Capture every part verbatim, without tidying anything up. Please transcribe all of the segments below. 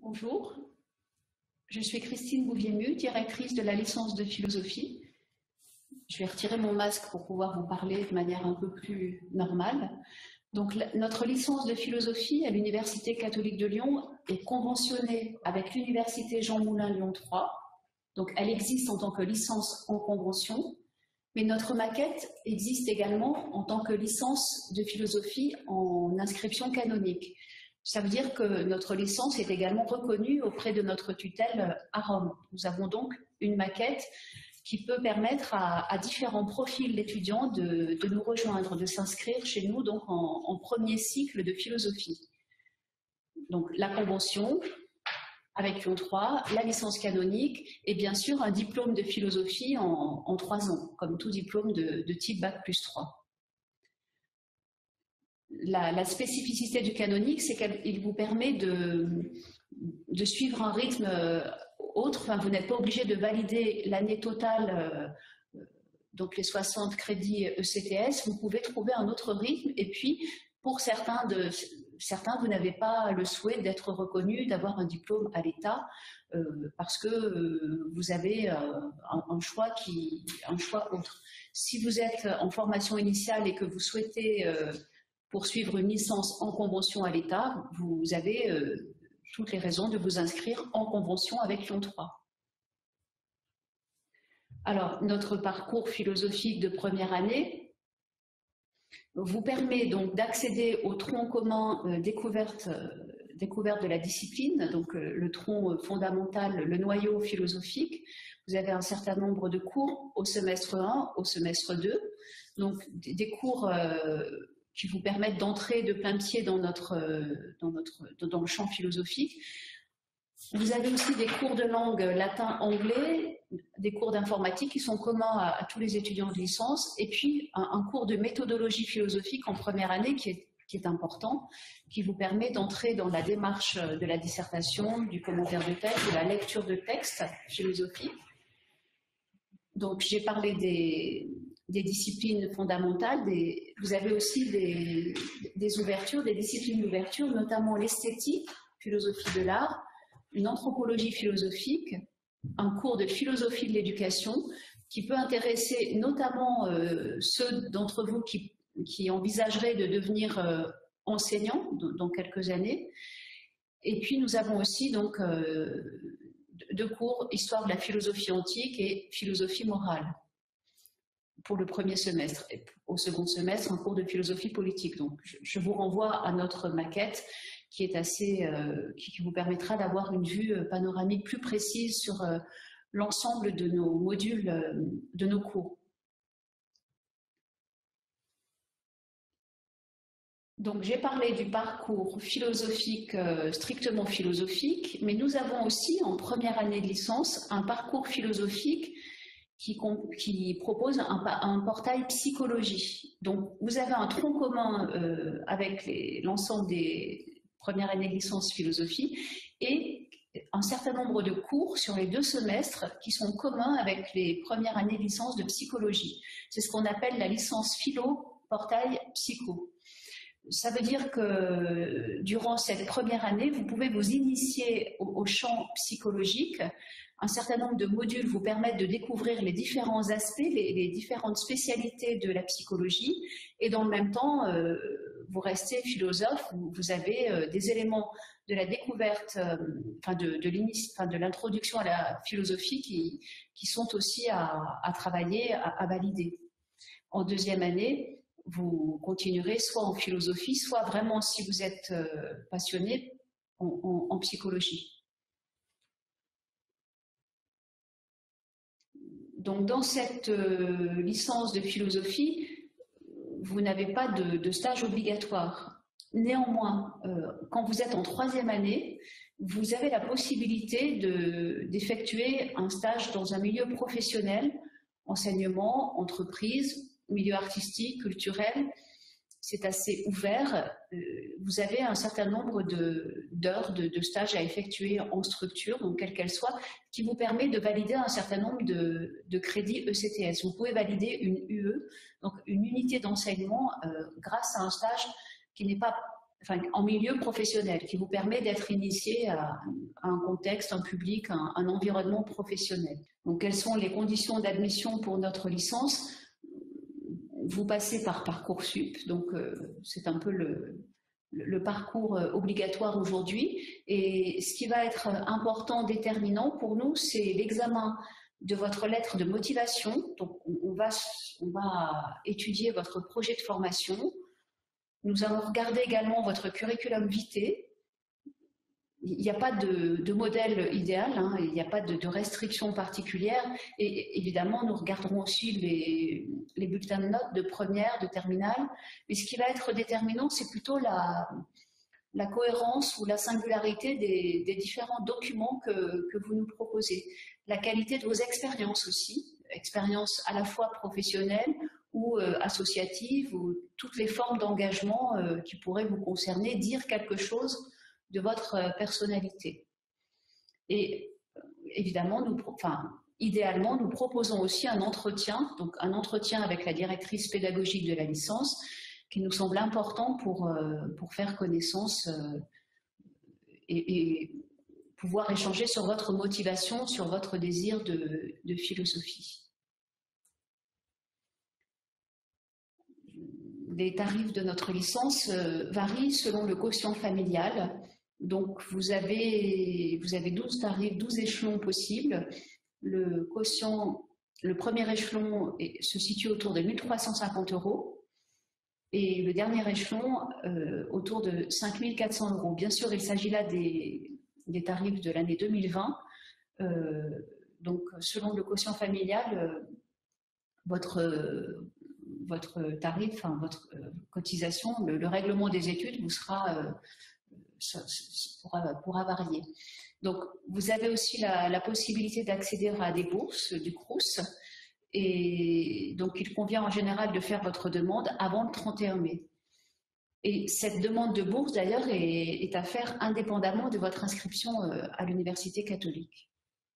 Bonjour, je suis Christine Bouvier-Mu, directrice de la licence de philosophie. Je vais retirer mon masque pour pouvoir vous parler de manière un peu plus normale. Donc, la, notre licence de philosophie à l'Université catholique de Lyon est conventionnée avec l'Université Jean Moulin Lyon trois. Donc, elle existe en tant que licence en convention, mais notre maquette existe également en tant que licence de philosophie en inscription canonique. Ça veut dire que notre licence est également reconnue auprès de notre tutelle à Rome. Nous avons donc une maquette qui peut permettre à, à différents profils d'étudiants de, de nous rejoindre, de s'inscrire chez nous donc en, en premier cycle de philosophie. Donc la convention avec Lyon trois, la licence canonique et bien sûr un diplôme de philosophie en, en trois ans, comme tout diplôme de, de type bac plus trois. La, la spécificité du canonique, c'est qu'il vous permet de, de suivre un rythme autre. Enfin, vous n'êtes pas obligé de valider l'année totale, euh, donc les soixante crédits E C T S. Vous pouvez trouver un autre rythme. Et puis, pour certains, de, certains vous n'avez pas le souhait d'être reconnu, d'avoir un diplôme à l'État, euh, parce que euh, vous avez euh, un, un, choix qui, un choix autre. Si vous êtes en formation initiale et que vous souhaitez euh, poursuivre une licence en convention à l'État, vous avez euh, toutes les raisons de vous inscrire en convention avec Lyon trois. Alors, notre parcours philosophique de première année vous permet donc d'accéder au tronc commun euh, découverte, euh, découverte de la discipline, donc euh, le tronc fondamental, le noyau philosophique. Vous avez un certain nombre de cours au semestre un, au semestre deux, donc des cours euh, qui vous permettent d'entrer de plein pied dans, notre, dans, notre, dans le champ philosophique. Vous avez aussi des cours de langue latin, anglais, des cours d'informatique qui sont communs à, à tous les étudiants de licence, et puis un, un cours de méthodologie philosophique en première année qui est, qui est important, qui vous permet d'entrer dans la démarche de la dissertation, du commentaire de texte, de la lecture de textes philosophiques. Donc j'ai parlé des, des disciplines fondamentales, des, vous avez aussi des, des ouvertures, des disciplines d'ouverture, notamment l'esthétique, philosophie de l'art, une anthropologie philosophique, un cours de philosophie de l'éducation qui peut intéresser notamment euh, ceux d'entre vous qui, qui envisageraient de devenir euh, enseignants dans quelques années. Et puis nous avons aussi donc euh, deux cours, histoire de la philosophie antique et philosophie morale, pour le premier semestre. Et au second semestre, un cours de philosophie politique. Donc, je, je vous renvoie à notre maquette qui est assez, euh, qui, qui vous permettra d'avoir une vue panoramique plus précise sur euh, l'ensemble de nos modules, euh, de nos cours. Donc, j'ai parlé du parcours philosophique, euh, strictement philosophique, mais nous avons aussi, en première année de licence, un parcours philosophique qui, qui propose un, un portail psychologie. Donc, vous avez un tronc commun euh, avec l'ensemble des premières années de licence philosophie et un certain nombre de cours sur les deux semestres qui sont communs avec les premières années de licence de psychologie. C'est ce qu'on appelle la licence philo, portail psycho. Ça veut dire que durant cette première année, vous pouvez vous initier au, au champ psychologique. Un certain nombre de modules vous permettent de découvrir les différents aspects, les, les différentes spécialités de la psychologie. Et dans le même temps, euh, vous restez philosophe, vous, vous avez euh, des éléments de la découverte, euh, enfin de, de l'introduction à la philosophie qui, qui sont aussi à, à travailler, à, à valider. En deuxième année, vous continuerez soit en philosophie, soit vraiment, si vous êtes euh, passionné, en, en, en psychologie. Donc, dans cette euh, licence de philosophie, vous n'avez pas de, de stage obligatoire. Néanmoins, euh, quand vous êtes en troisième année, vous avez la possibilité d'effectuer un stage dans un milieu professionnel, enseignement, entreprise, milieu artistique, culturel. C'est assez ouvert. Vous avez un certain nombre d'heures de, de, de stages à effectuer en structure, donc quelle qu'elle soit, qui vous permet de valider un certain nombre de, de crédits E C T S. Vous pouvez valider une U E, donc une unité d'enseignement, euh, grâce à un stage qui n'est pas enfin, en milieu professionnel, qui vous permet d'être initié à, à un contexte, un public, un, un environnement professionnel. Donc, quelles sont les conditions d'admission pour notre licence? Vous passez par Parcoursup, donc euh, c'est un peu le, le parcours obligatoire aujourd'hui. Et ce qui va être important, déterminant pour nous, c'est l'examen de votre lettre de motivation. Donc, on va, on va étudier votre projet de formation. Nous allons regarder également votre curriculum vitae. Il n'y a pas de, de modèle idéal, hein, il n'y a pas de, de restrictions particulières. Et évidemment, nous regarderons aussi les, les bulletins de notes de première, de terminale. Mais ce qui va être déterminant, c'est plutôt la, la cohérence ou la singularité des, des différents documents que, que vous nous proposez. La qualité de vos expériences aussi, expériences à la fois professionnelles ou euh, associatives, ou toutes les formes d'engagement euh, qui pourraient vous concerner, dire quelque chose de votre personnalité. Et évidemment, nous, enfin, idéalement, nous proposons aussi un entretien, donc un entretien avec la directrice pédagogique de la licence, qui nous semble important pour, pour faire connaissance et, et pouvoir échanger sur votre motivation, sur votre désir de, de philosophie. Les tarifs de notre licence varient selon le quotient familial. Donc, vous avez, vous avez douze tarifs, douze échelons possibles. Le quotient, le premier échelon est, se situe autour de mille trois cent cinquante euros et le dernier échelon euh, autour de cinq mille quatre cents euros. Bien sûr, il s'agit là des, des tarifs de l'année deux mille vingt. Euh, donc, selon le quotient familial, euh, votre, euh, votre tarif, enfin, votre euh, cotisation, le, le règlement des études vous sera... Euh, Ça, ça pourra, pourra varier. Donc, vous avez aussi la, la possibilité d'accéder à des bourses du Crous. Et donc, il convient en général de faire votre demande avant le trente et un mai. Et cette demande de bourse, d'ailleurs, est, est à faire indépendamment de votre inscription à l'Université catholique.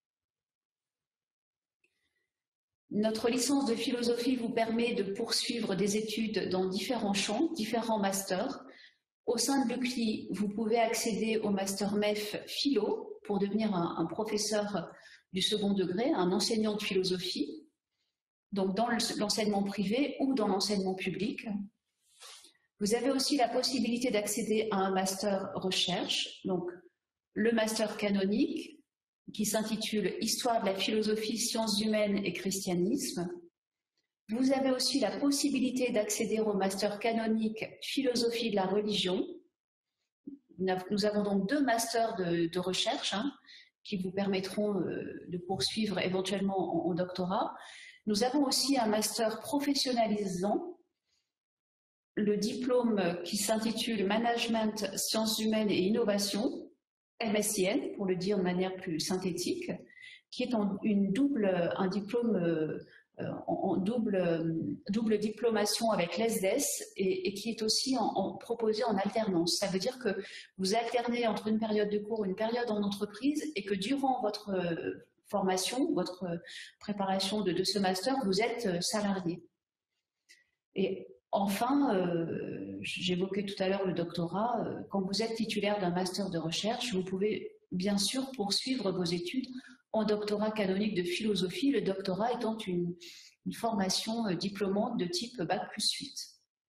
Notre licence de philosophie vous permet de poursuivre des études dans différents champs, différents masters. Au sein de l'U C L I, vous pouvez accéder au Master M E F Philo pour devenir un, un professeur du second degré, un enseignant de philosophie, donc dans l'enseignement privé ou dans l'enseignement public. Vous avez aussi la possibilité d'accéder à un Master Recherche, donc le Master canonique, qui s'intitule Histoire de la philosophie, sciences humaines et christianisme. Vous avez aussi la possibilité d'accéder au master canonique philosophie de la religion. Nous avons donc deux masters de, de recherche hein, qui vous permettront euh, de poursuivre éventuellement en, en doctorat. Nous avons aussi un master professionnalisant, le diplôme qui s'intitule Management, Sciences humaines et Innovation, M S I N pour le dire de manière plus synthétique, qui est en, une double, un diplôme euh, en double, double diplomation avec l'E S D E S et, et qui est aussi en, en, proposé en alternance. Ça veut dire que vous alternez entre une période de cours et une période en entreprise et que durant votre formation, votre préparation de, de ce master, vous êtes salarié. Et enfin, euh, j'évoquais tout à l'heure le doctorat, euh, quand vous êtes titulaire d'un master de recherche, vous pouvez bien sûr poursuivre vos études en doctorat canonique de philosophie, le doctorat étant une, une formation euh, diplômante de type bac plus huit.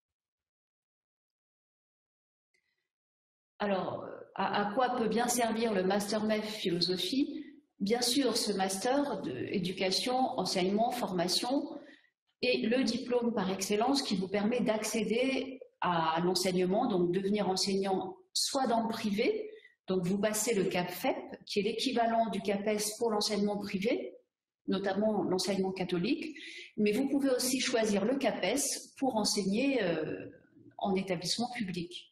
Alors, à, à quoi peut bien servir le Master M E F philosophie? Bien sûr, ce master d'éducation, enseignement, formation est le diplôme par excellence qui vous permet d'accéder à l'enseignement, donc devenir enseignant soit dans le privé, donc vous passez le CAPFEP, qui est l'équivalent du CAPES pour l'enseignement privé, notamment l'enseignement catholique, mais vous pouvez aussi choisir le CAPES pour enseigner euh, en établissement public.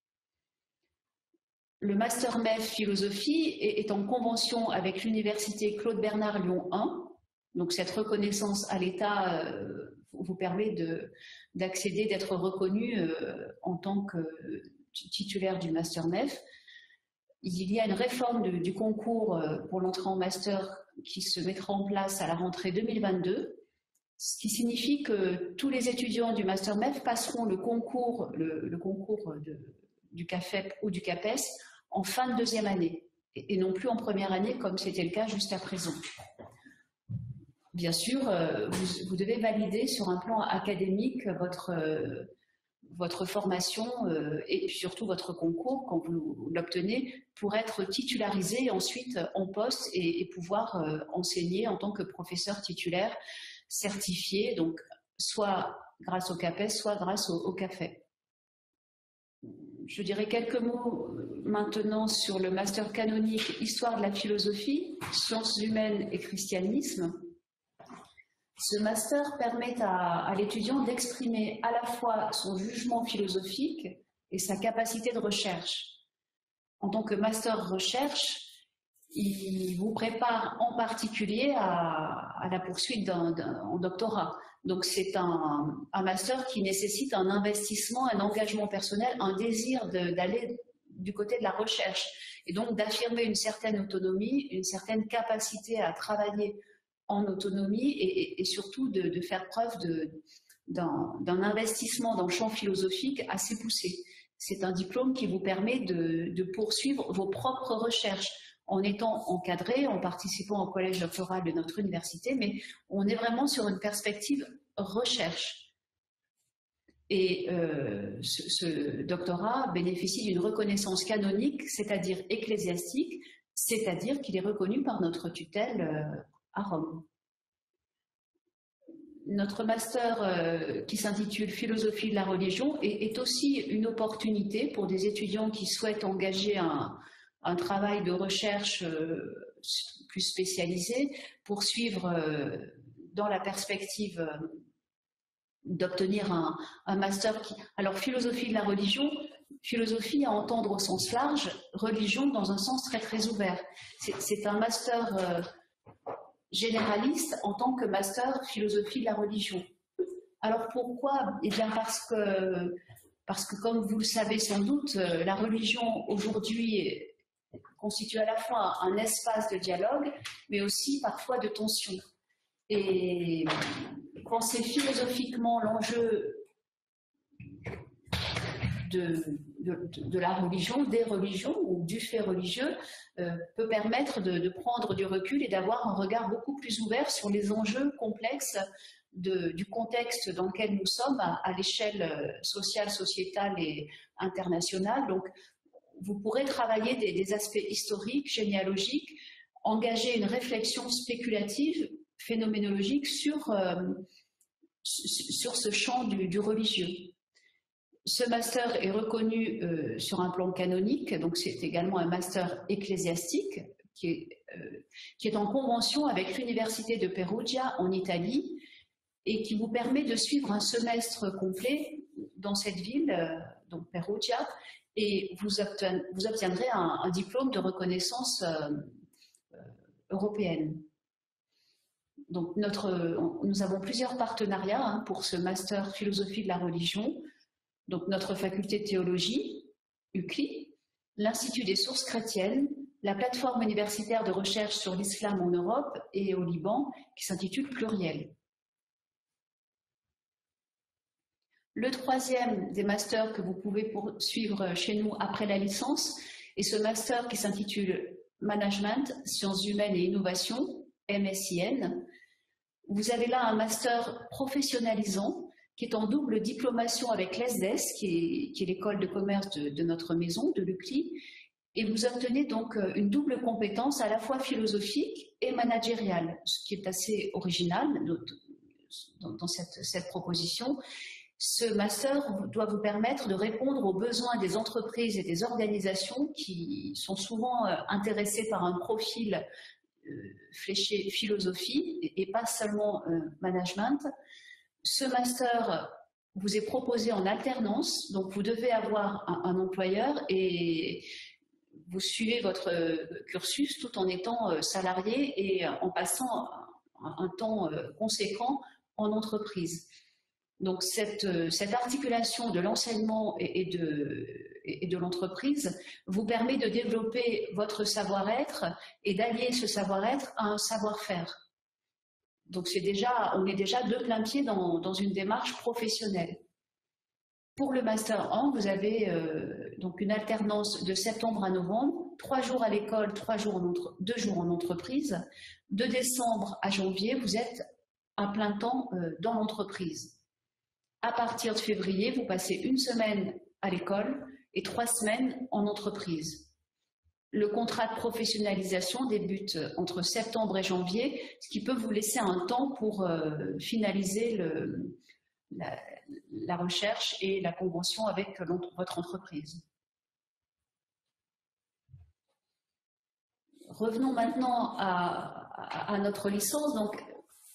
Le Master M E F Philosophie est, est en convention avec l'Université Claude Bernard Lyon un, donc cette reconnaissance à l'État euh, vous permet d'accéder, d'être reconnu euh, en tant que titulaire du Master M E F. Il y a une réforme de, du concours pour l'entrée en master qui se mettra en place à la rentrée deux mille vingt-deux, ce qui signifie que tous les étudiants du Master M E F passeront le concours, le, le concours de, du CAFEP ou du CAPES en fin de deuxième année, et non plus en première année comme c'était le cas jusqu'à présent. Bien sûr, euh, vous, vous devez valider sur un plan académique votre, euh, votre formation euh, et surtout votre concours quand vous l'obtenez pour être titularisé ensuite en poste et, et pouvoir euh, enseigner en tant que professeur titulaire certifié, donc soit grâce au CAPES, soit grâce au, au CAFEP. Je dirais quelques mots maintenant sur le master canonique Histoire de la philosophie, sciences humaines et christianisme. Ce master permet à, à l'étudiant d'exprimer à la fois son jugement philosophique et sa capacité de recherche. En tant que master recherche, il vous prépare en particulier à, à la poursuite d'un doctorat. Donc c'est un, un master qui nécessite un investissement, un engagement personnel, un désir d'aller du côté de la recherche et donc d'affirmer une certaine autonomie, une certaine capacité à travailler en autonomie et, et surtout de, de faire preuve d'un investissement dans le champ philosophique assez poussé. C'est un diplôme qui vous permet de, de poursuivre vos propres recherches en étant encadré, en participant au collège doctoral de notre université, mais on est vraiment sur une perspective recherche. Et euh, ce, ce doctorat bénéficie d'une reconnaissance canonique, c'est-à-dire ecclésiastique, c'est-à-dire qu'il est reconnu par notre tutelle euh, à Rome. Notre master euh, qui s'intitule Philosophie de la religion est, est aussi une opportunité pour des étudiants qui souhaitent engager un, un travail de recherche euh, plus spécialisé, pour suivre euh, dans la perspective euh, d'obtenir un, un master qui... Alors, philosophie de la religion, philosophie à entendre au sens large, religion dans un sens très très ouvert. C'est un master... Euh, généraliste en tant que master philosophie de la religion. Alors pourquoi? Eh bien parce que, parce que comme vous le savez sans doute, la religion aujourd'hui constitue à la fois un espace de dialogue, mais aussi parfois de tension. Et penser philosophiquement l'enjeu de, de, de la religion, des religions ou du fait religieux euh, peut permettre de, de prendre du recul et d'avoir un regard beaucoup plus ouvert sur les enjeux complexes de, du contexte dans lequel nous sommes à, à l'échelle sociale, sociétale et internationale. Donc, vous pourrez travailler des, des aspects historiques, généalogiques, engager une réflexion spéculative, phénoménologique sur, euh, sur ce champ du, du religieux. Ce master est reconnu euh, sur un plan canonique, donc c'est également un master ecclésiastique qui est, euh, qui est en convention avec l'Université de Perugia en Italie et qui vous permet de suivre un semestre complet dans cette ville, euh, donc Perugia, et vous, obten, vous obtiendrez un, un diplôme de reconnaissance euh, euh, européenne. Donc notre, nous avons plusieurs partenariats hein, pour ce master philosophie de la religion. Donc notre faculté de théologie, U C L I, l'Institut des sources chrétiennes, la plateforme universitaire de recherche sur l'islam en Europe et au Liban, qui s'intitule Pluriel. Le troisième des masters que vous pouvez poursuivre chez nous après la licence est ce master qui s'intitule Management, Sciences humaines et Innovation, M S I N. Vous avez là un master professionnalisant qui est en double diplomation avec l'E S D E S, qui est, qui est l'école de commerce de, de notre maison, de l'U C L I, et vous obtenez donc une double compétence à la fois philosophique et managériale, ce qui est assez original dans, dans cette, cette proposition. Ce master doit vous permettre de répondre aux besoins des entreprises et des organisations qui sont souvent intéressées par un profil fléché philosophie et pas seulement management. Ce master vous est proposé en alternance, donc vous devez avoir un, un employeur et vous suivez votre cursus tout en étant salarié et en passant un, un temps conséquent en entreprise. Donc cette, cette articulation de l'enseignement et, et de, et de l'entreprise vous permet de développer votre savoir-être et d'allier ce savoir-être à un savoir-faire. Donc c'est déjà, on est déjà de plein pied dans, dans une démarche professionnelle. Pour le Master un, vous avez euh, donc une alternance de septembre à novembre, trois jours à l'école, trois jours en entre... deux jours en entreprise. De décembre à janvier, vous êtes à plein temps euh, dans l'entreprise. À partir de février, vous passez une semaine à l'école et trois semaines en entreprise. Le contrat de professionnalisation débute entre septembre et janvier, ce qui peut vous laisser un temps pour euh, finaliser le, la, la recherche et la convention avec votre entreprise. Revenons maintenant à, à, à notre licence. Donc,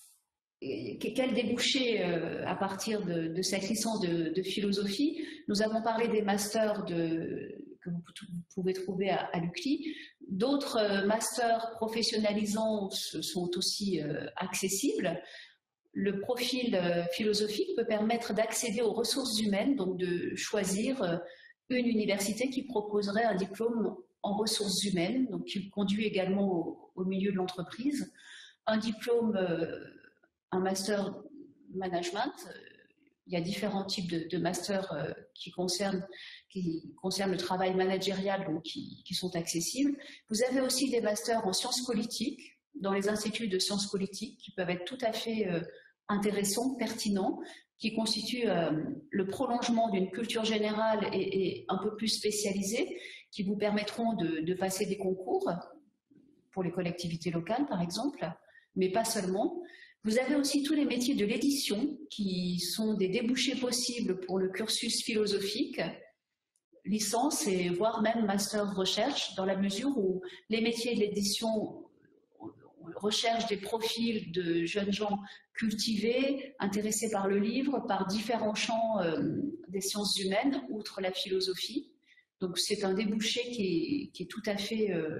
quel débouché euh, à partir de, de cette licence de, de philosophie? Nous avons parlé des masters de, que vous, vous pouvez trouver à, à l'U C L I. D'autres euh, masters professionnalisants sont aussi euh, accessibles. Le profil euh, philosophique peut permettre d'accéder aux ressources humaines, donc de choisir euh, une université qui proposerait un diplôme en ressources humaines, donc qui conduit également au, au milieu de l'entreprise. Un diplôme euh, un master management, il y a différents types de, de masters euh, qui, concernent, qui concernent le travail managérial, donc qui, qui sont accessibles. Vous avez aussi des masters en sciences politiques, dans les instituts de sciences politiques, qui peuvent être tout à fait euh, intéressants, pertinents, qui constituent euh, le prolongement d'une culture générale et, et un peu plus spécialisée, qui vous permettront de, de passer des concours pour les collectivités locales, par exemple, mais pas seulement. Vous avez aussi tous les métiers de l'édition qui sont des débouchés possibles pour le cursus philosophique, licence et voire même master recherche, dans la mesure où les métiers de l'édition recherchent des profils de jeunes gens cultivés, intéressés par le livre, par différents champs euh, des sciences humaines, outre la philosophie. Donc c'est un débouché qui est, qui est tout à fait euh,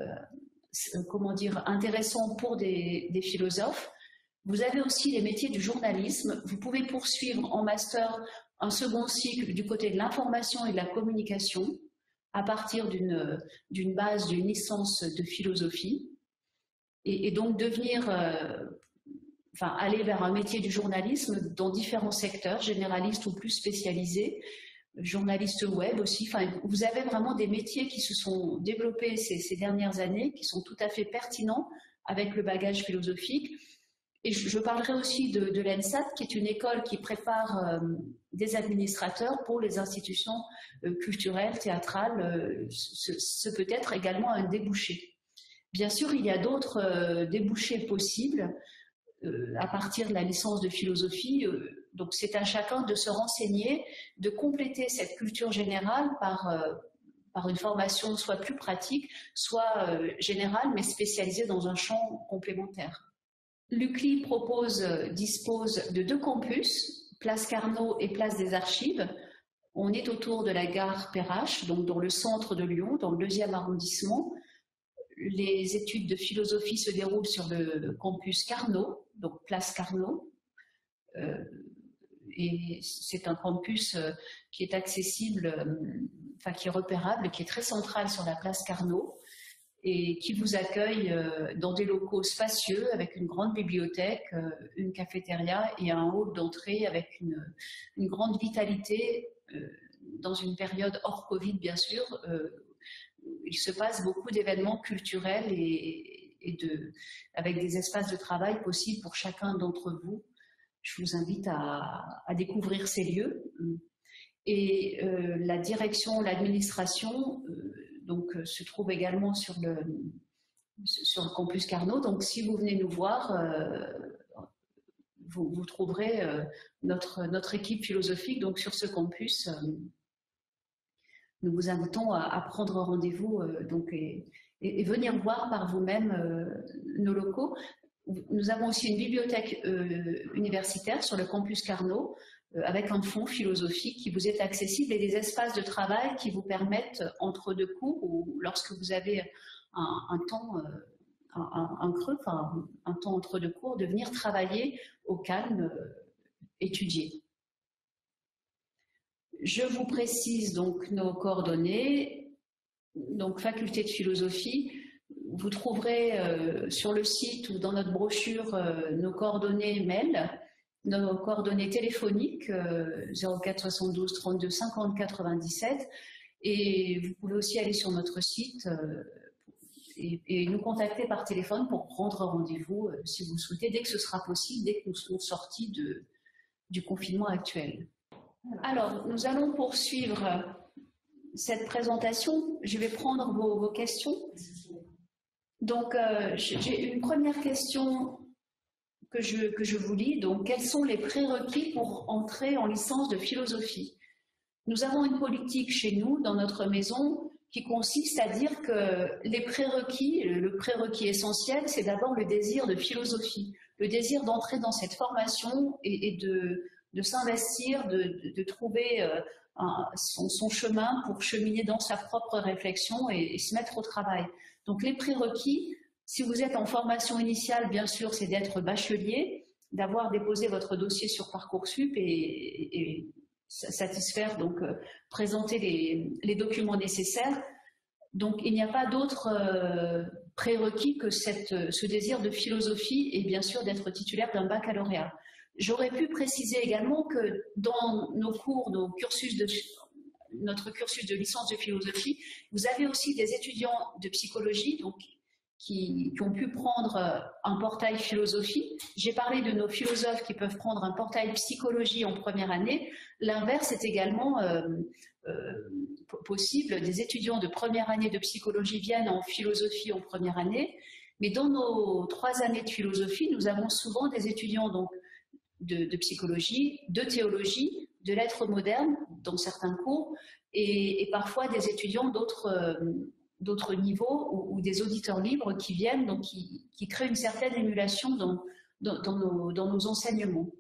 euh, comment dire, intéressant pour des, des philosophes. Vous avez aussi les métiers du journalisme. Vous pouvez poursuivre en master un second cycle du côté de l'information et de la communication à partir d'une d'une base d'une licence de philosophie et, et donc devenir, euh, enfin aller vers un métier du journalisme dans différents secteurs, généralistes ou plus spécialisés, journaliste web aussi. Enfin, vous avez vraiment des métiers qui se sont développés ces, ces dernières années, qui sont tout à fait pertinents avec le bagage philosophique. Et je parlerai aussi de, de l'ENSAT, qui est une école qui prépare euh, des administrateurs pour les institutions euh, culturelles, théâtrales. Euh, ce, ce peut être également un débouché. Bien sûr, il y a d'autres euh, débouchés possibles euh, à partir de la licence de philosophie. Euh, donc c'est à chacun de se renseigner, de compléter cette culture générale par, euh, par une formation soit plus pratique, soit euh, générale, mais spécialisée dans un champ complémentaire. L'U C L I propose, dispose de deux campus, Place Carnot et Place des Archives. On est autour de la gare Perrache, donc dans le centre de Lyon, dans le deuxième arrondissement. Les études de philosophie se déroulent sur le campus Carnot, donc Place Carnot. Euh, et c'est un campus qui est accessible, euh, enfin qui est repérable, qui est très central sur la Place Carnot, et qui vous accueille dans des locaux spacieux avec une grande bibliothèque, une cafétéria et un hall d'entrée avec une, une grande vitalité dans une période hors Covid, bien sûr. Il se passe beaucoup d'événements culturels et, et de, avec des espaces de travail possibles pour chacun d'entre vous. Je vous invite à, à découvrir ces lieux. Et euh, la direction, l'administration, euh, donc, euh, se trouve également sur le, sur le campus Carnot. Donc, si vous venez nous voir, euh, vous, vous trouverez euh, notre, notre équipe philosophique donc, sur ce campus. Euh, nous vous invitons à, à prendre rendez-vous euh, donc, et, et, et venir voir par vous-même euh, nos locaux. Nous avons aussi une bibliothèque euh, universitaire sur le campus Carnot, avec un fonds philosophique qui vous est accessible et des espaces de travail qui vous permettent, entre deux cours ou lorsque vous avez un, un temps, un, un creux, enfin un temps entre deux cours, de venir travailler au calme, étudier. Je vous précise donc nos coordonnées. Donc, faculté de philosophie, vous trouverez euh, sur le site ou dans notre brochure euh, nos coordonnées mail. nos coordonnées téléphoniques euh, zéro quatre soixante-douze trente-deux cinquante quatre-vingt-dix-sept, et vous pouvez aussi aller sur notre site euh, et, et nous contacter par téléphone pour prendre rendez-vous euh, si vous le souhaitez, dès que ce sera possible, dès que nous serons sortis de, du confinement actuel. Alors, nous allons poursuivre cette présentation. Je vais prendre vos, vos questions. Donc, euh, j'ai une première question que je, que je vous lis. Donc, quels sont les prérequis pour entrer en licence de philosophie? Nous avons une politique chez nous, dans notre maison, qui consiste à dire que les prérequis, le prérequis essentiel, c'est d'abord le désir de philosophie, le désir d'entrer dans cette formation et, et de, de s'investir, de, de, de trouver euh, un, son, son chemin pour cheminer dans sa propre réflexion et, et se mettre au travail. Donc les prérequis, si vous êtes en formation initiale, bien sûr, c'est d'être bachelier, d'avoir déposé votre dossier sur Parcoursup et, et, et satisfaire, donc euh, présenter les, les documents nécessaires. Donc il n'y a pas d'autre euh, prérequis que cette, ce désir de philosophie et bien sûr d'être titulaire d'un baccalauréat. J'aurais pu préciser également que dans nos cours, nos cursus de, notre cursus de licence de philosophie, vous avez aussi des étudiants de psychologie donc, qui, qui ont pu prendre un portail philosophie. J'ai parlé de nos philosophes qui peuvent prendre un portail psychologie en première année. L'inverse est également euh, euh, possible. Des étudiants de première année de psychologie viennent en philosophie en première année. Mais dans nos trois années de philosophie, nous avons souvent des étudiants donc, de, de psychologie, de théologie, de lettres modernes dans certains cours, et, et parfois des étudiants d'autres euh, d'autres niveaux ou, ou des auditeurs libres qui viennent, donc qui, qui créent une certaine émulation dans, dans, dans, nos, dans nos enseignements.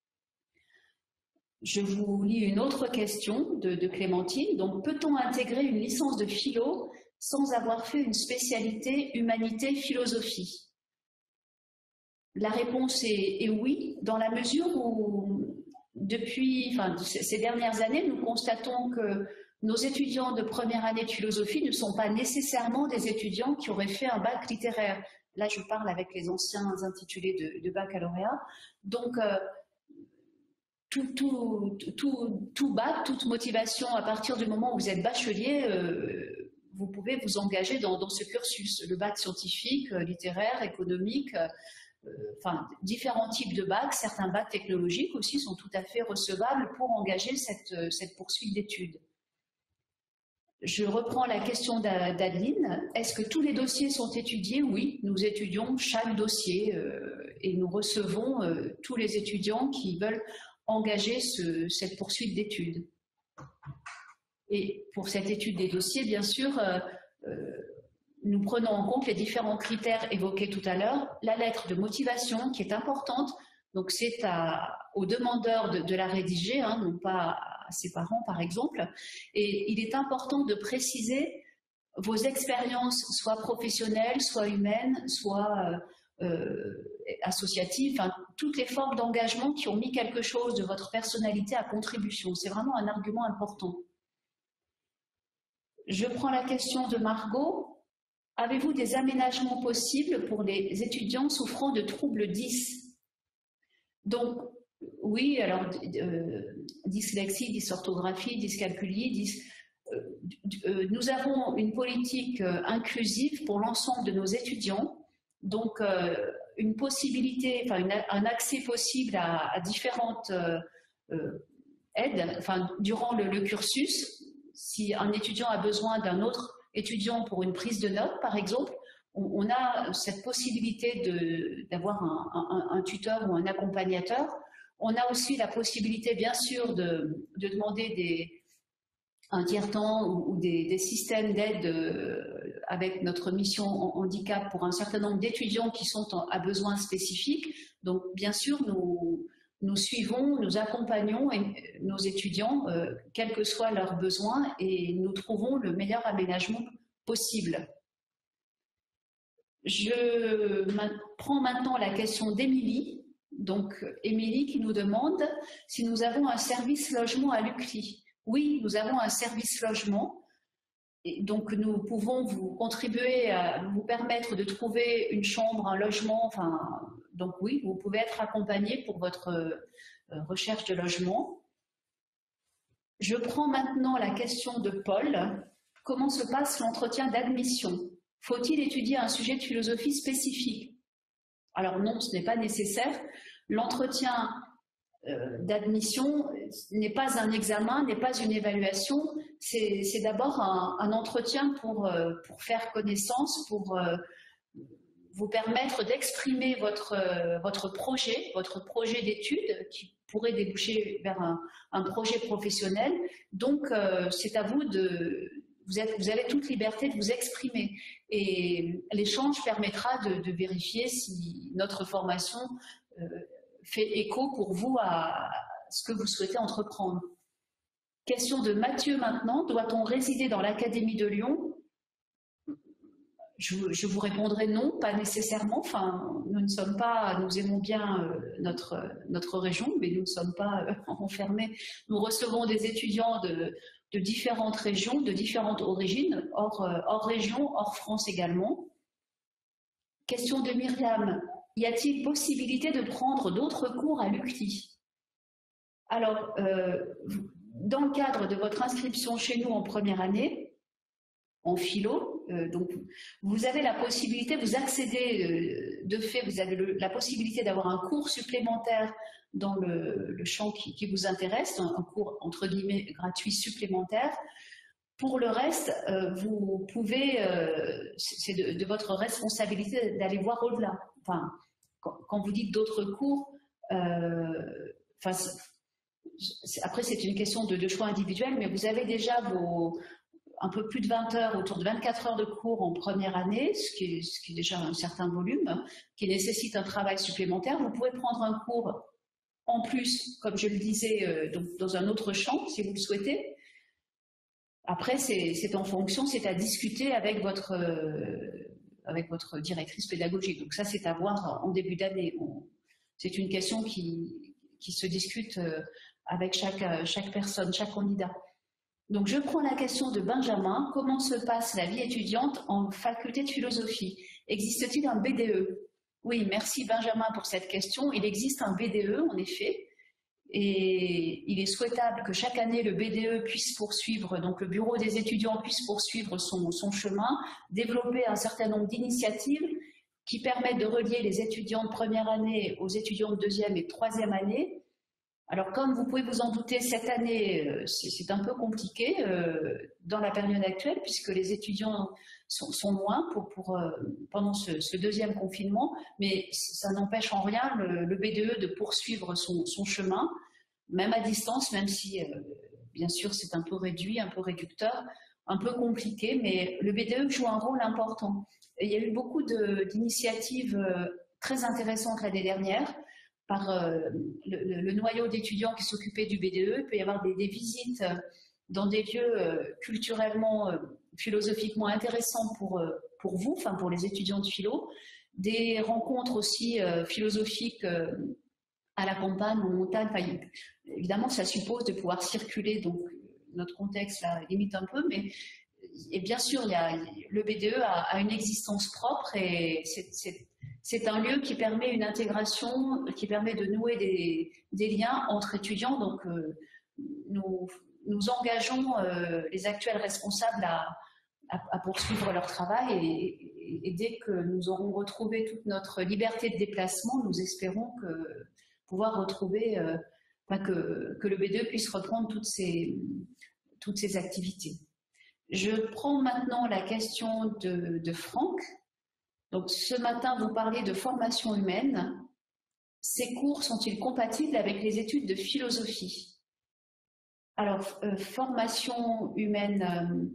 Je vous lis une autre question de, de Clémentine. Donc, peut-on intégrer une licence de philo sans avoir fait une spécialité humanité-philosophie? La réponse est, est oui, dans la mesure où, depuis enfin, ces dernières années, nous constatons que nos étudiants de première année de philosophie ne sont pas nécessairement des étudiants qui auraient fait un bac littéraire. Là, je parle avec les anciens intitulés de, de baccalauréat. Donc, euh, tout, tout, tout, tout bac, toute motivation, à partir du moment où vous êtes bachelier, euh, vous pouvez vous engager dans, dans ce cursus. Le bac scientifique, euh, littéraire, économique, euh, enfin, différents types de bacs, certains bacs technologiques aussi sont tout à fait recevables pour engager cette, cette poursuite d'études. Je reprends la question d'Adeline. Est-ce que tous les dossiers sont étudiés? Oui, nous étudions chaque dossier euh, et nous recevons euh, tous les étudiants qui veulent engager ce, cette poursuite d'études. Et pour cette étude des dossiers, bien sûr, euh, euh, nous prenons en compte les différents critères évoqués tout à l'heure. La lettre de motivation qui est importante, donc c'est aux demandeurs de, de la rédiger, hein, non pas à ses parents par exemple. Et il est important de préciser vos expériences, soit professionnelles, soit humaines, soit euh, euh, associatives, enfin, toutes les formes d'engagement qui ont mis quelque chose de votre personnalité à contribution. C'est vraiment un argument important. Je prends la question de Margot. Avez-vous des aménagements possibles pour les étudiants souffrant de troubles dys? Donc, oui, alors, euh, dyslexie, dysorthographie, dyscalculie, dys, euh, euh, nous avons une politique euh, inclusive pour l'ensemble de nos étudiants, donc euh, une possibilité, enfin une, un accès possible à, à différentes euh, euh, aides, enfin, durant le, le cursus. Si un étudiant a besoin d'un autre étudiant pour une prise de notes, par exemple, on, on a cette possibilité d'avoir un, un, un tuteur ou un accompagnateur. On a aussi la possibilité, bien sûr, de, de demander des, un tiers-temps ou, ou des, des systèmes d'aide euh, avec notre mission en handicap pour un certain nombre d'étudiants qui sont en, à besoins spécifiques. Donc, bien sûr, nous, nous suivons, nous accompagnons et, nos étudiants, euh, quels que soient leurs besoins, et nous trouvons le meilleur aménagement possible. Je prends maintenant la question d'Émilie. Donc, Émilie qui nous demande si nous avons un service logement à l'U C L I. Oui, nous avons un service logement. et donc nous pouvons vous contribuer à vous permettre de trouver une chambre, un logement, enfin, donc oui, vous pouvez être accompagné pour votre euh, recherche de logement. Je prends maintenant la question de Paul. Comment se passe l'entretien d'admission? Faut-il étudier un sujet de philosophie spécifique? Alors non, ce n'est pas nécessaire. L'entretien euh, d'admission n'est pas un examen, n'est pas une évaluation, c'est d'abord un, un entretien pour, euh, pour faire connaissance, pour euh, vous permettre d'exprimer votre, euh, votre projet, votre projet d'études qui pourrait déboucher vers un, un projet professionnel. Donc, euh, c'est à vous de... Vous, êtes, vous avez toute liberté de vous exprimer. Et l'échange permettra de, de vérifier si notre formation euh, fait écho pour vous à ce que vous souhaitez entreprendre. Question de Mathieu maintenant. Doit-on résider dans l'Académie de Lyon? je, je vous répondrai non, pas nécessairement. Enfin, nous ne sommes pas, nous aimons bien euh, notre, notre région, mais nous ne sommes pas euh, enfermés. Nous recevons des étudiants de, de différentes régions, de différentes origines, hors, euh, hors région, hors France également. Question de Myriam. Y a-t-il possibilité de prendre d'autres cours à l'U C L I? Alors, euh, dans le cadre de votre inscription chez nous en première année, en philo, euh, donc vous avez la possibilité, vous accédez euh, de fait, vous avez le, la possibilité d'avoir un cours supplémentaire dans le, le champ qui, qui vous intéresse, un, un cours entre guillemets gratuit supplémentaire. Pour le reste, euh, vous pouvez, euh, c'est de, de votre responsabilité d'aller voir au-delà. Enfin, quand, quand vous dites d'autres cours, euh, enfin, après c'est une question de, de choix individuel, mais vous avez déjà vos un peu plus de vingt heures, autour de vingt-quatre heures de cours en première année, ce qui est, ce qui est déjà un certain volume, qui nécessite un travail supplémentaire. Vous pouvez prendre un cours en plus, comme je le disais, euh, donc dans un autre champ, si vous le souhaitez. Après, c'est en fonction, c'est à discuter avec votre, euh, avec votre directrice pédagogique. Donc ça, c'est à voir en début d'année. C'est une question qui, qui se discute avec chaque, chaque personne, chaque candidat. Donc je prends la question de Benjamin. Comment se passe la vie étudiante en faculté de philosophie? Existe-t-il un B D E? Oui, merci Benjamin pour cette question. Il existe un B D E, en effet. Et il est souhaitable que chaque année le B D E puisse poursuivre, donc le bureau des étudiants puisse poursuivre son, son chemin, développer un certain nombre d'initiatives qui permettent de relier les étudiants de première année aux étudiants de deuxième et de troisième année. Alors comme vous pouvez vous en douter, cette année c'est un peu compliqué euh, dans la période actuelle puisque les étudiants sont, sont loin pour, pour, euh, pendant ce, ce deuxième confinement, mais ça n'empêche en rien le, le B D E de poursuivre son, son chemin, même à distance, même si euh, bien sûr c'est un peu réduit, un peu réducteur, un peu compliqué, mais le B D E joue un rôle important. Et il y a eu beaucoup d'initiatives euh, très intéressantes l'année dernière par euh, le, le, le noyau d'étudiants qui s'occupaient du B D E. Il peut y avoir des, des visites dans des lieux euh, culturellement, euh, philosophiquement intéressants pour, euh, pour vous, enfin pour les étudiants de philo, des rencontres aussi euh, philosophiques euh, à la campagne, en montagne. Enfin, évidemment, ça suppose de pouvoir circuler, donc notre contexte là limite un peu, mais et bien sûr, il y a, le B D E a, a une existence propre et c'est C'est un lieu qui permet une intégration, qui permet de nouer des, des liens entre étudiants. Donc, euh, nous, nous engageons euh, les actuels responsables à, à, à poursuivre leur travail et, et, et dès que nous aurons retrouvé toute notre liberté de déplacement, nous espérons que, pouvoir retrouver, euh, enfin, que, que le B D E puisse reprendre toutes ces, toutes ces activités. Je prends maintenant la question de, de Franck. Donc, ce matin, vous parlez de formation humaine. Ces cours sont-ils compatibles avec les études de philosophie? Alors, euh, formation humaine, euh,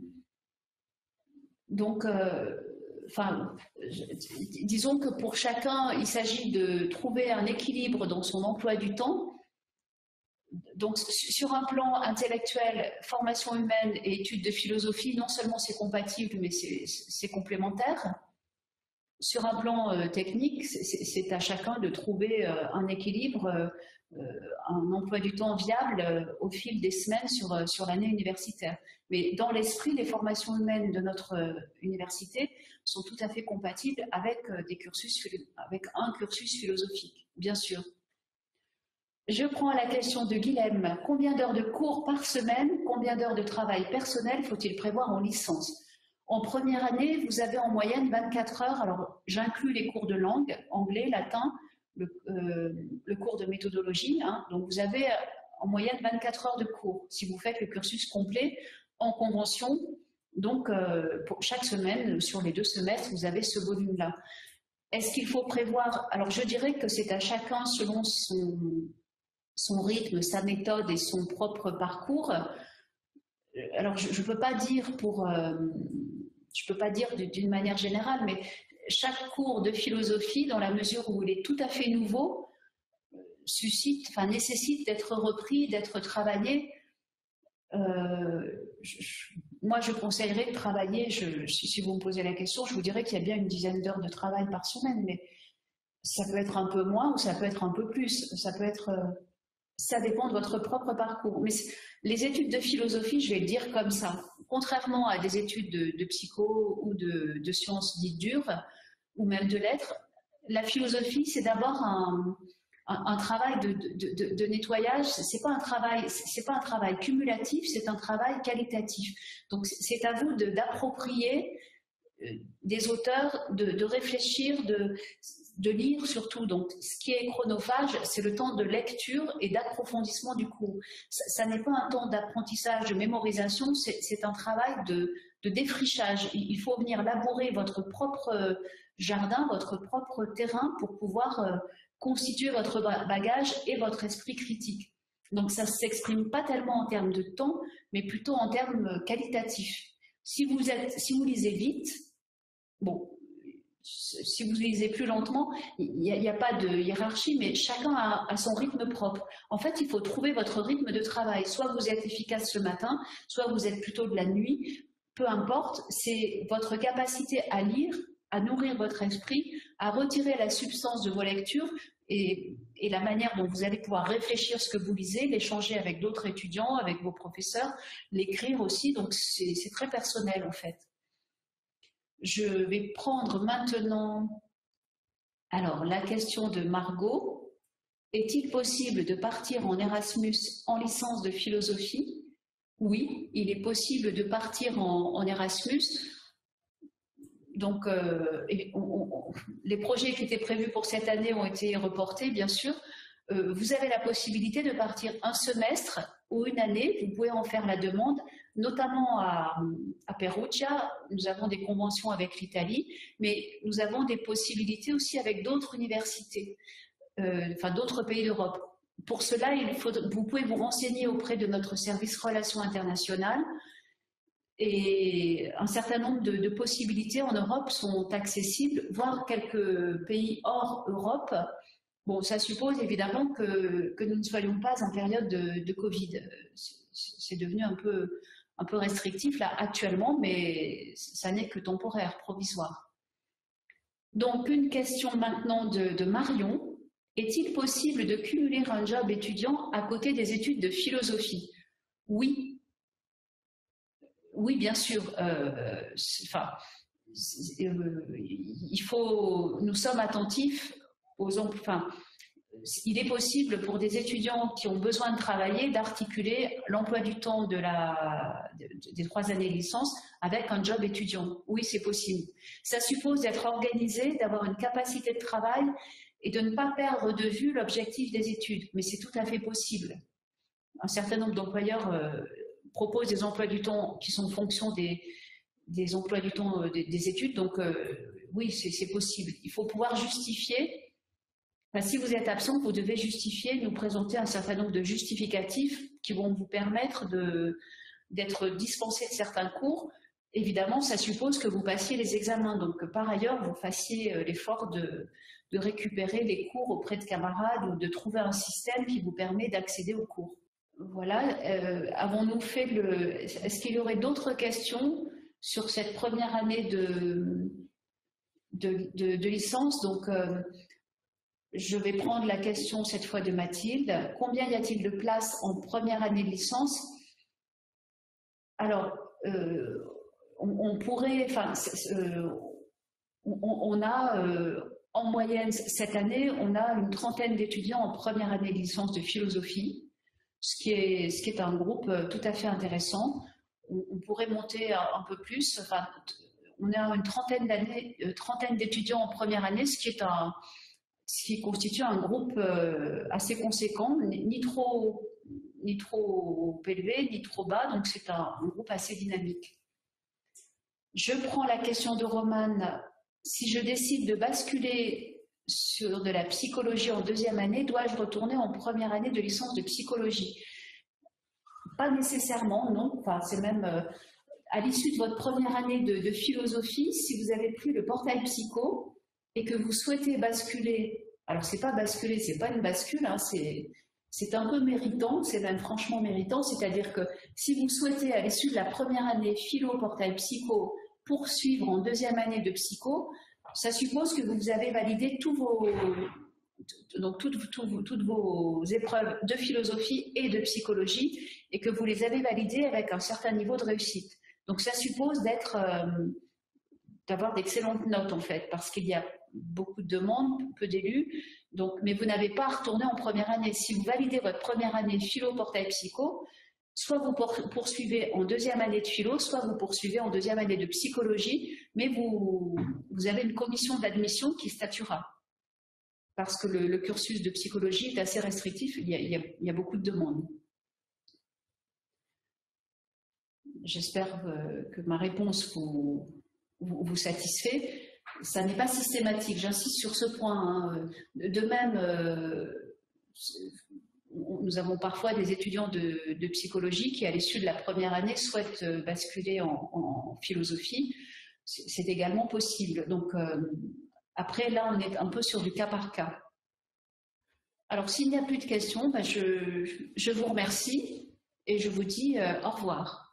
donc, euh, enfin, disons que pour chacun, il s'agit de trouver un équilibre dans son emploi du temps. Donc, sur un plan intellectuel, formation humaine et études de philosophie, non seulement c'est compatible, mais c'est complémentaire. sur un plan euh, technique, c'est à chacun de trouver euh, un équilibre, euh, un emploi du temps viable euh, au fil des semaines sur, euh, sur l'année universitaire. Mais dans l'esprit, les formations humaines de notre euh, université sont tout à fait compatibles avec, euh, des cursus, avec un cursus philosophique, bien sûr. Je prends la question de Guilhem. Combien d'heures de cours par semaine, combien d'heures de travail personnel faut-il prévoir en licence? En première année, vous avez en moyenne vingt-quatre heures. Alors, j'inclus les cours de langue, anglais, latin, le, euh, le cours de méthodologie. Hein. Donc, vous avez en moyenne vingt-quatre heures de cours si vous faites le cursus complet en convention. Donc, euh, pour chaque semaine, sur les deux semestres, vous avez ce volume-là. Est-ce qu'il faut prévoir? Alors, je dirais que c'est à chacun selon son, son rythme, sa méthode et son propre parcours. Alors, je ne peux pas dire pour... Euh, je peux pas dire d'une manière générale, mais chaque cours de philosophie, dans la mesure où il est tout à fait nouveau, suscite, enfin nécessite d'être repris, d'être travaillé. Euh, je, moi, je conseillerais de travailler, je, si vous me posez la question, je vous dirais qu'il y a bien une dizaine d'heures de travail par semaine, mais ça peut être un peu moins ou ça peut être un peu plus. Ça peut être, ça dépend de votre propre parcours. Mais les études de philosophie, je vais le dire comme ça, contrairement à des études de, de psycho ou de, de sciences dites dures, ou même de lettres, la philosophie, c'est d'abord un, un, un travail de, de, de, de nettoyage. C'est pas un travail, c'est pas un travail cumulatif, c'est un travail qualitatif. Donc, c'est à vous d'approprier des auteurs, de, de réfléchir, de, de lire surtout. Donc, ce qui est chronophage, c'est le temps de lecture et d'approfondissement du cours. Ça, ça n'est pas un temps d'apprentissage, de mémorisation, c'est un travail de, de défrichage. Il faut venir labourer votre propre jardin, votre propre terrain pour pouvoir euh, constituer votre bagage et votre esprit critique. Donc, ça ne s'exprime pas tellement en termes de temps, mais plutôt en termes qualitatifs. Si vous, êtes, si vous lisez vite, bon, si vous lisez plus lentement, il n'y a, a pas de hiérarchie, mais chacun a, a son rythme propre. En fait, il faut trouver votre rythme de travail. Soit vous êtes efficace le matin, soit vous êtes plutôt de la nuit. Peu importe, c'est votre capacité à lire, à nourrir votre esprit, à retirer la substance de vos lectures et, et la manière dont vous allez pouvoir réfléchir ce que vous lisez, l'échanger avec d'autres étudiants, avec vos professeurs, l'écrire aussi. Donc, c'est très personnel en fait. Je vais prendre maintenant alors, la question de Margot. Est-il possible de partir en Erasmus en licence de philosophie? Oui, il est possible de partir en, en Erasmus. Donc, euh, on, on, les projets qui étaient prévus pour cette année ont été reportés, bien sûr. Euh, vous avez la possibilité de partir un semestre ou une année. Vous pouvez en faire la demande, notamment à, à Perugia. Nous avons des conventions avec l'Italie, mais nous avons des possibilités aussi avec d'autres universités, euh, enfin d'autres pays d'Europe. Pour cela, il faut, vous pouvez vous renseigner auprès de notre service Relations internationales. Et un certain nombre de, de possibilités en Europe sont accessibles, voire quelques pays hors Europe. Bon, ça suppose évidemment que, que nous ne soyons pas en période de, de Covid. C'est devenu un peu, un peu restrictif là actuellement, mais ça n'est que temporaire, provisoire. Donc, une question maintenant de, de Marion. Est-il possible de cumuler un job étudiant à côté des études de philosophie? Oui. Oui, bien sûr. Euh, enfin, euh, il faut, nous sommes attentifs aux emplois. Enfin, il est possible pour des étudiants qui ont besoin de travailler d'articuler l'emploi du temps de la, de, des trois années de licence avec un job étudiant. Oui, c'est possible. Ça suppose d'être organisé, d'avoir une capacité de travail et de ne pas perdre de vue l'objectif des études. Mais c'est tout à fait possible. Un certain nombre d'employeurs euh, proposent des emplois du temps qui sont en fonction des, des emplois du temps euh, des, des études. Donc, euh, oui, c'est possible. Il faut pouvoir justifier. Enfin, si vous êtes absent, vous devez justifier, nous présenter un certain nombre de justificatifs qui vont vous permettre d'être dispensé de certains cours. Évidemment, ça suppose que vous passiez les examens. Donc, que par ailleurs, vous fassiez l'effort de, de récupérer les cours auprès de camarades ou de trouver un système qui vous permet d'accéder aux cours. Voilà, euh, avons-nous fait le... Est-ce qu'il y aurait d'autres questions sur cette première année de, de, de, de licence. Donc, euh, je vais prendre la question cette fois de Mathilde. Combien y a-t-il de places en première année de licence? Alors, euh, on, on pourrait, enfin, euh, on, on a euh, en moyenne cette année, on a une trentaine d'étudiants en première année de licence de philosophie, ce qui est, ce qui est un groupe tout à fait intéressant. On, on pourrait monter un, un peu plus. Enfin, on a une trentaine d'années, euh, trentaine d'étudiants en première année, ce qui est un ce qui constitue un groupe euh, assez conséquent, ni trop, ni trop élevé, ni trop bas, donc c'est un, un groupe assez dynamique. Je prends la question de Romane. Si je décide de basculer sur de la psychologie en deuxième année, dois-je retourner en première année de licence de psychologie? Pas nécessairement, non. Enfin, c'est même euh, à l'issue de votre première année de, de philosophie, si vous avez pris le portail psycho, et que vous souhaitez basculer, alors c'est pas basculer, c'est pas une bascule, hein, c'est un peu méritant, c'est même franchement méritant, c'est-à-dire que si vous souhaitez à l'issue de la première année philo, portail psycho, poursuivre en deuxième année de psycho, ça suppose que vous avez validé tous vos, donc toutes, toutes, toutes vos épreuves de philosophie et de psychologie et que vous les avez validées avec un certain niveau de réussite. Donc ça suppose d'être... Euh, d'avoir d'excellentes notes en fait, parce qu'il y a beaucoup de demandes, peu d'élus, donc, mais vous n'avez pas à retourner en première année. Si vous validez votre première année philo, portail psycho, soit vous poursuivez en deuxième année de philo, soit vous poursuivez en deuxième année de psychologie, mais vous, vous avez une commission d'admission qui statuera. Parce que le, le cursus de psychologie est assez restrictif, il y a, il y a, il y a beaucoup de demandes. J'espère que ma réponse vous... Vous, vous satisfait. Ça n'est pas systématique, j'insiste sur ce point. Hein. De même, euh, nous avons parfois des étudiants de, de psychologie qui, à l'issue de la première année, souhaitent basculer en, en philosophie. C'est également possible. Donc, euh, après, là, on est un peu sur du cas par cas. Alors, s'il n'y a plus de questions, ben je, je vous remercie et je vous dis euh, au revoir.